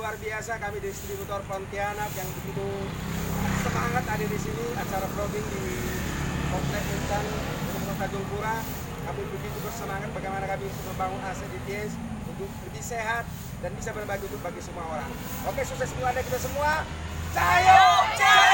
luar biasa kami distributor Pontianak yang begitu semangat ada di sini acara vlogging di Komplek Intan Tanjung Pura. Kami begitu bersemangat bagaimana kami untuk membangun aset di TIS untuk lebih sehat dan bisa berbagi untuk bagi semua orang. Oke, sukses untuk Anda kita semua. Cayo!